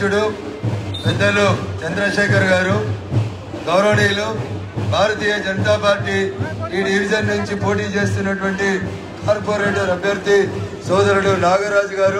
అధ్యక్షుడు పెద్దలు చంద్రశేఖర్ గారు, గౌరవనీయులు భారతీయ జనతా పార్టీ ఈ డివిజన్ నుంచి పోటీ చేస్తున్నటువంటి కార్పొరేటర్ అభ్యర్థి సోదరుడు నాగరాజు గారు,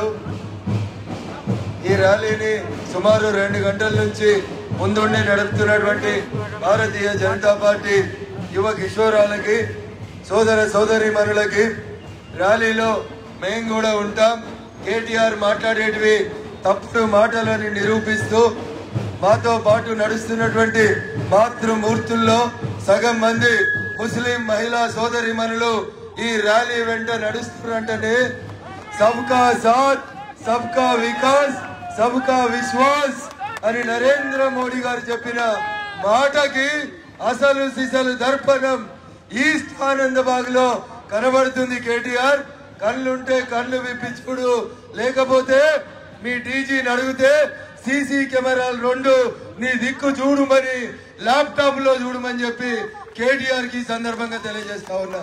ఈ ర్యాలీని సుమారు 2 గంటల నుంచి ముందుండి నడుపుతున్నటువంటి భారతీయ జనతా పార్టీ యువ కిషోరాలకి, సోదర సోదరీమణులకి, ర్యాలీలో మేము కూడా ఉంటాం. కేటీఆర్ మాట్లాడేటివి తప్పుడు మాటలని నిరూపిస్తూ మాతో పాటు నడుస్తున్నటువంటి మాతృమూర్తుల్లో సగం మంది ముస్లిం మహిళా సోదరీమణులు ఈ ర్యాలీ వెంట నడుస్తున్నారంటే సబ్కా సాత్, సబ్కా వికాస్, సబ్కా విశ్వాస్ అని నరేంద్ర మోడీ గారు చెప్పిన మాటకి అసలు సిసలు దర్పణం ఈస్ట్ ఆనందబాగ్ లో కనబడుతుంది. కేటీఆర్ కళ్ళుంటే కళ్ళు విప్పించుడు, లేకపోతే మీ డీజీని అడిగితే సీసీ కెమెరాలు 2 నీ దిక్కు చూడమని ల్యాప్టాప్ లో చూడమని చెప్పి కేటీఆర్ కి సందర్భంగా తెలియజేస్తా ఉన్నా.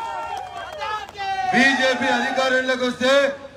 బీజేపీ అధికారంలోకి వస్తే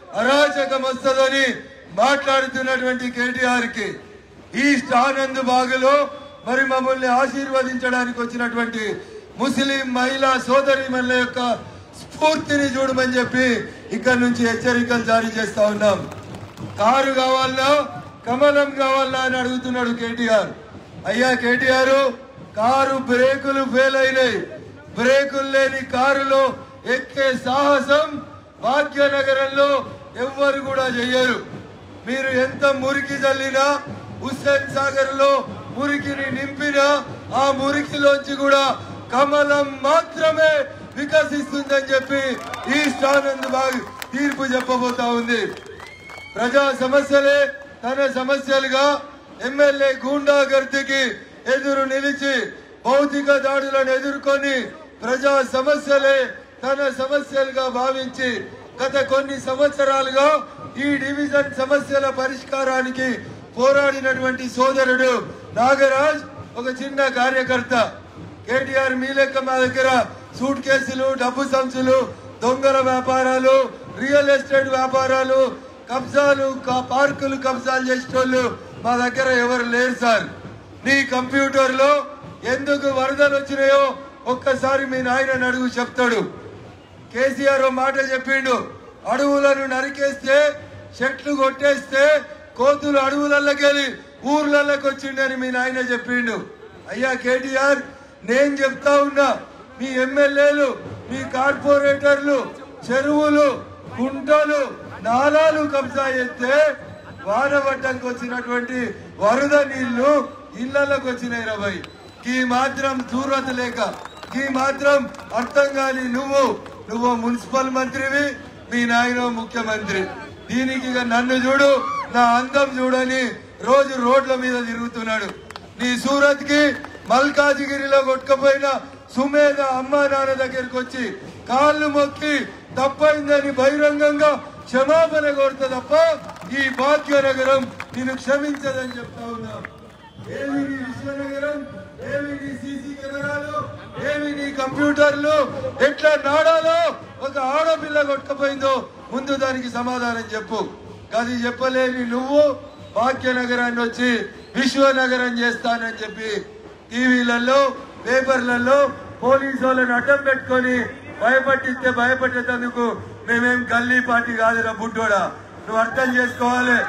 అరాచకం వస్తుందని మాట్లాడుతున్నటువంటి కేటీఆర్ కి ఈస్ట్ ఆనంద్ బాగులో మరి మమ్మల్ని ఆశీర్వదించడానికి వచ్చినటువంటి ముస్లిం మహిళా సోదరీమణుల యొక్క స్ఫూర్తిని చూడమని చెప్పి ఇక్కడ నుంచి హెచ్చరికలు జారీ చేస్తా ఉన్నాం. కారు కావాలా, కమలం కావాలా అని అడుగుతున్నాడు కేటీఆర్. అయ్యా కేటీఆర్, కారు బ్రేకులు ఫెయిల్ అయినాయి. బ్రేకులు లేని కారులో ఎక్కే సాహసం భాగ్యనగరంలో ఎవ్వరు కూడా చెయ్యరు. మీరు ఎంత మురికి చల్లినా, హుస్సేన్ సాగర్ లో మురికిని నింపినా ఆ మురికిలోంచి కూడా కమలం మాత్రమే వికసిస్తుందని చెప్పి ఈస్ట్ ఆనంద్ బాగ్ తీర్పు చెప్పబోతా ఉంది. ప్రజా సమస్యలే తన సమస్యలుగా ఎమ్మెల్యే గూండాగర్దికి ఎదురు నిలిచి భౌతిక దాడులను ఎదుర్కొని ప్రజా సమస్యలే తన సమస్యలుగా భావించి గత కొన్ని సంవత్సరాలుగా ఈ డివిజన్ సమస్యల పరిష్కారానికి పోరాడినటువంటి సోదరుడు నాగరాజ్ ఒక చిన్న కార్యకర్త. కేటీఆర్ మీ లెక్క మా దగ్గర సూట్ కేసులు, డబ్బు సంచులు, దొంగల వ్యాపారాలు, రియల్ ఎస్టేట్ వ్యాపారాలు, కబ్జాలు, పార్కులు కబ్జాలు చేసేటోళ్ళు మా దగ్గర ఎవరు లేరు సార్. నీ కంప్యూటర్ లో ఎందుకు వరదలు వచ్చినాయో ఒక్కసారి మీ నాయన అడుగు చెప్తాడు. కేసీఆర్ మాట చెప్పిండు, అడవులను నరికేస్తే, చెట్లు కొట్టేస్తే కోతులు అడవులకెళ్ళి ఊర్లలోకి వచ్చిండని మీ నాయన చెప్పిండు. అయ్యా కేటీఆర్, నేను చెప్తా ఉన్నా, మీ ఎమ్మెల్యేలు, మీ కార్పొరేటర్లు చెరువులు, కుంటలు, నాలాలు కబ్జా చేస్తే వానవడ్డంకి వచ్చినటువంటి వరద నీళ్లు ఇళ్లలోకి వచ్చినాయి. రబాయ్ ఈ మాత్రం దూరత లేక, ఈ మాత్రం అర్థం కాని నువ్వు మున్సిపల్ మంత్రివి, మీ నాయన ముఖ్యమంత్రి. దీనికి నన్ను చూడు, నా అందం చూడని రోజు రోడ్ల మీద తిరుగుతున్నాడు. నీ సూరత్ కి మల్కాజిగిరిలో కొట్టుకపోయిన సుమేధ అమ్మా నాన్న దగ్గరికి వచ్చి కాళ్ళు మొక్కి తప్పైందని బహిరంగంగా క్షమాపణ కోరుతా తప్ప ఈ భాగ్యనగరం నేను క్షమించదని చెప్తా ఉన్నా. ఏమి నీ విశ్వనగరం, ఏమి నీ సీసీ కెమెరాలు, ఏమి నీ కంప్యూటర్లు, ఎట్లా నాడాలో ఒక ఆడపిల్ల కొట్టుకపోయిందో ముందు దానికి సమాధానం చెప్పు. అది చెప్పలేని నువ్వు భాగ్యనగరాన్ని వచ్చి విశ్వనగరం చేస్తానని చెప్పి టీవీలలో, పేపర్లలో పోలీసు వాళ్ళని అడ్డం పెట్టుకొని భయపట్టిస్తే భయపట్టేందుకు మేమేం గల్లీ పార్టీ కాదురా బుడ్డోడా. నువ్వు అర్థం చేసుకోవాలి.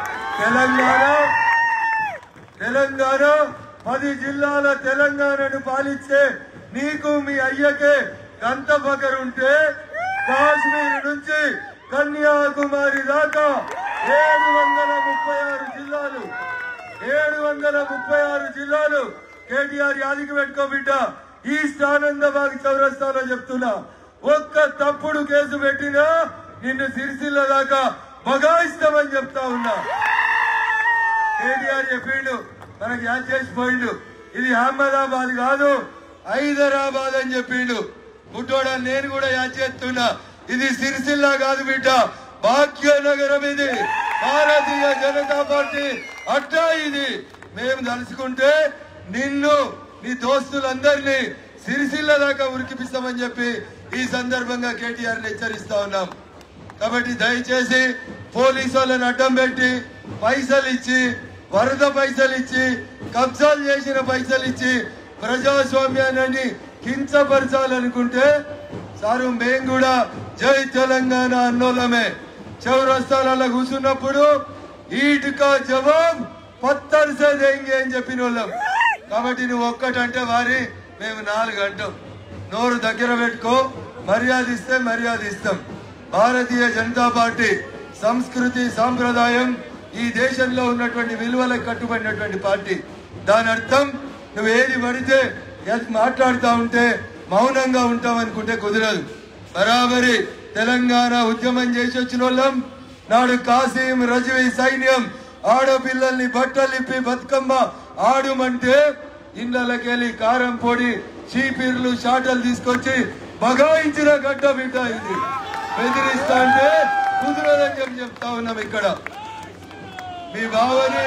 తెలంగాణ 10 జిల్లాల తెలంగాణను పాలించే నీకు మీ అయ్యకే గంత పగరుంటే కాశ్మీర్ నుంచి కన్యాకుమారి దాకా 736 జిల్లాలు కేటీఆర్ యాదికి పెట్టుకో బిడ్డ. ఈస్ట్ ఆనందబాగ్ చౌరస్తాలో చెప్తున్నా, ఒక్క తప్పుడు కేసు పెట్టినా నిన్ను సిరిసిల్ల దాకా బగాయిస్తామని చెప్తా ఉన్నా. కేటీఆర్ చెప్పిండు, మనకు యాద్ చేసిపోయిండు, ఇది అహ్మదాబాద్ కాదు హైదరాబాద్ అని చెప్పిండు. బుడ్డోడా నేను కూడా యాద్ చేస్తున్నా, ఇది సిరిసిల్ల కాదు బిడ్డ, భాగ్యనగరం. ఇది భారతీయ జనతా పార్టీ అడ్డా. ఇది మేము తలుచుకుంటే నిన్ను, నీ దోస్తులందరినీ సిరిసిల్ల దాకా ఉరికిపిస్తామని చెప్పి ఈ సందర్భంగా కేటీఆర్ హెచ్చరిస్తా ఉన్నాం. కాబట్టి దయచేసి పోలీసు వాళ్ళని అడ్డం పెట్టి పైసలు ఇచ్చి వరద పైసలు ఇచ్చి కబ్జాలు చేసిన పైసలు ఇచ్చి ప్రజాస్వామ్యాన్ని కించపరచాలనుకుంటే సారు మేము కూడా జై తెలంగాణ అన్నోళ్ళమే. చౌరస్తాలలో కూర్చున్నప్పుడు ఈటుకా జవాబ్ పత్తర్ సే దేంగే అని చెప్పిన వాళ్ళం. కాబట్టి నువ్వు ఒక్కటంటే వారి మేము 4 అంటాం. నోరు దగ్గర పెట్టుకో, మర్యాద ఇస్తే మర్యాద ఇస్తాం. భారతీయ జనతా పార్టీ సంస్కృతి సాంప్రదాయం ఈ దేశంలో ఉన్నటువంటి విలువలకు కట్టుబడినటువంటి పార్టీ. దాని అర్థం నువ్వు ఏది పడితే మాట్లాడుతూ ఉంటే మౌనంగా ఉంటాం అనుకుంటే కుదరదు. బరాబరి తెలంగాణ ఉద్యమం చేసి వచ్చిన వాళ్ళం. నాడు కాసిం రజవి సైన్యం ఆడపిల్లల్ని బట్టలిప్పి బతుకమ్మ ఆడుమంటే ఇళ్ళకెళ్ళి కారం పొడి చీపీర్లు షాటలు తీసుకొచ్చి బగాయించిన గడ్డ బిడ్డ ఇది. బెదిరిస్తా అంటే కుదరదని చెప్తా ఉన్నాం. ఇక్కడ మీ బావని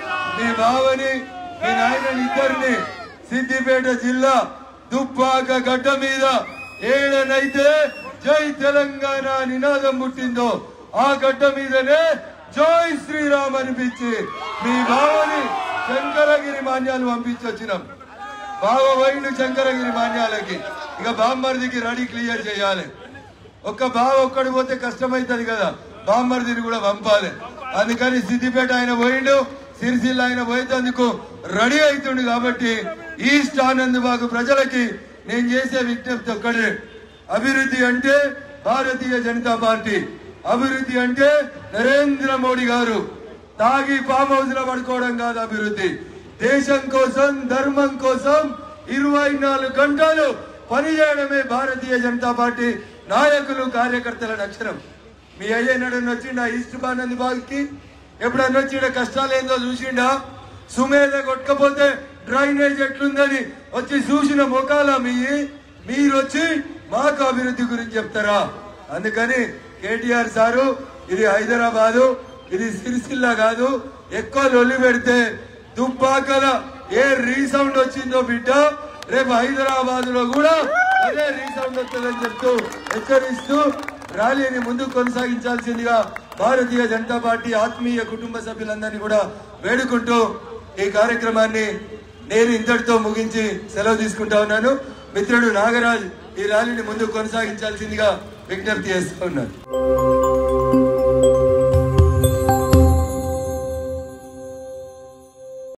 మీ నాయనని ఇద్దరిని సిద్దిపేట జిల్లా దుబ్బాక గడ్డ మీద ఏడనైతే జై తెలంగాణ నినాదం పుట్టిందో ఆ గడ్డ మీదనే జై శ్రీరామ్ అనిపించి మీ బావని శంకరగిరి మాన్యాలు పంపించి వచ్చినాం. బావ వైండు శంకరగిరి మాన్యాలకి. ఇక బామ్మర్దికి రెడీ క్లియర్ చేయాలి. ఒక్క బావ ఒక్కడు పోతే కష్టమైతుంది కదా, బామ్మర్దిని కూడా పంపాలి. అందుకని సిద్దిపేట ఆయన పోయిండు, సిరిసిల్ల ఆయన పోయేందుకు రెడీ అవుతుండు. కాబట్టి ఈస్ట్ ఆనందబాగు ప్రజలకి నేను చేసే విజ్ఞప్తి ఒక్కడే. అభివృద్ధి అంటే భారతీయ జనతా పార్టీ, అభివృద్ధి అంటే నరేంద్ర మోడీ గారు. తాగి ఫామ్ హౌస్ లో పడుకోవడం కాదు అభివృద్ధి. దేశం కోసం ధర్మం కోసం 24 గంటలు పనిచేయడమే భారతీయ జనతా పార్టీ నాయకులు కార్యకర్తల లక్షణం. మీ అయ్యనడని వచ్చిండా ఈస్ట్ ఆనందబాగ్కి? ఎప్పుడన్నా వచ్చిండ కష్టాలు ఏందో చూసిండా? సుమేధ కొట్టకపోతే డ్రైనేజ్ ఎట్లుందని వచ్చి చూసిన ముఖాల మీరు వచ్చి మాకు అభివృద్ధి గురించి చెప్తారా? అందుకని కేటీఆర్ సారు ఇది హైదరాబాదు, ఇది సిరిసిల్ల కాదు. ఎక్కువ లొల్లి పెడితే దుబ్బాకల ఏ రీసౌండ్ వచ్చిందో బిడ్డ రేపు హైదరాబాద్ లో కూడా అదే రీసౌండ్ వస్తుందని చెప్తూ హెచ్చరిస్తూ ర్యాలీని ముందుకు కొనసాగించాల్సిందిగా భారతీయ జనతా పార్టీ ఆత్మీయ కుటుంబ సభ్యులందరినీ కూడా వేడుకుంటూ ఈ కార్యక్రమాన్ని నేను ఇంతటితో ముగించి సెలవు తీసుకుంటా ఉన్నాను. మిత్రుడు నాగరాజ్ ఈ ర్యాలీని ముందుకు కొనసాగించాల్సిందిగా విజ్ఞప్తి చేస్తూ ఉన్నారు.